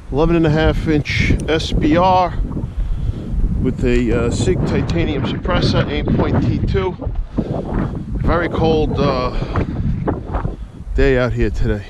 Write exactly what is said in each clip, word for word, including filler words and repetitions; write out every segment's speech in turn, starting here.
eleven and a half inch S B R with a uh, SIG titanium suppressor, aim point T two. Very cold uh, day out here today.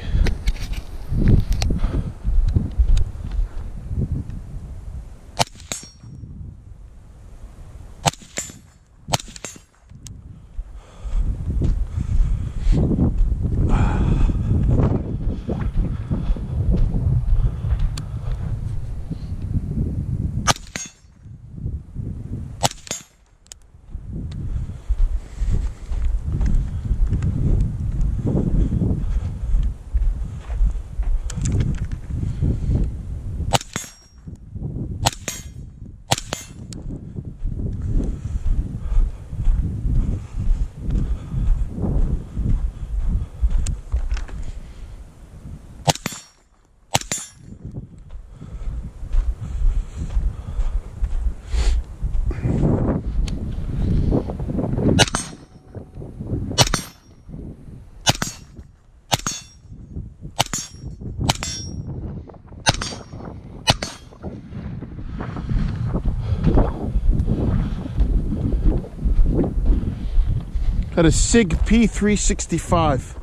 Got a SIG P three sixty-five.